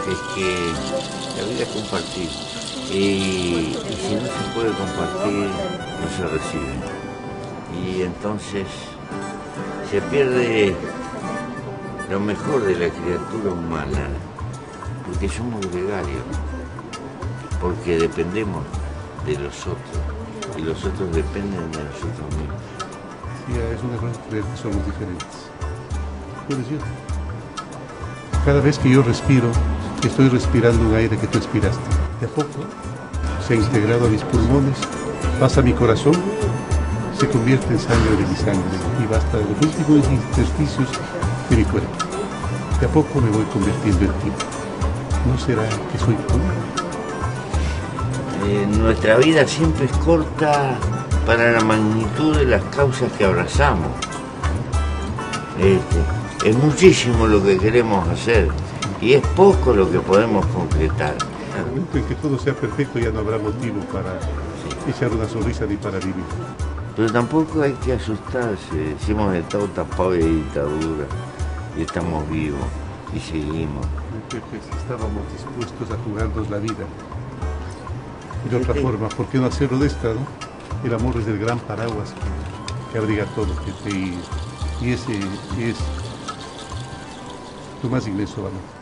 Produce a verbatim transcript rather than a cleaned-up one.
es que la vida es compartir. Y, y si no se puede compartir, no se recibe. Y entonces se pierde lo mejor de la criatura humana, porque somos gregarios, porque dependemos de los otros, y los otros dependen de nosotros mismos. Sí, es una cosa creer que somos diferentes. Puede ser. Cada vez que yo respiro, estoy respirando un aire que tú expiraste. De a poco se ha integrado a mis pulmones, pasa a mi corazón, se convierte en sangre de mi sangre y va hasta los últimos intersticios de mi cuerpo. De a poco me voy convirtiendo en ti. ¿No será que soy tú? Eh, nuestra vida siempre es corta para la magnitud de las causas que abrazamos. Este, es muchísimo lo que queremos hacer y es poco lo que podemos concretar. En el momento en que todo sea perfecto ya no habrá motivo para sí. echar una sonrisa ni para vivir. Pero tampoco hay que asustarse, si hemos estado tapados de dictadura y estamos vivos y seguimos. Pepe, si estábamos dispuestos a jugarnos la vida. Y de otra sí. forma, ¿por qué no hacerlo de esta, no? El amor es el gran paraguas que, que abriga todo, Pepe, y, y ese es tu más inmenso valor.